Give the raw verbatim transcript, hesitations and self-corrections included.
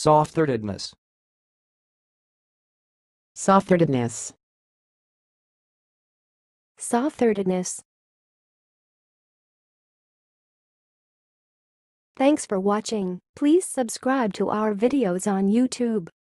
Softheartedness. Softheartedness. Softheartedness. Thanks for watching. Please subscribe to our videos on YouTube.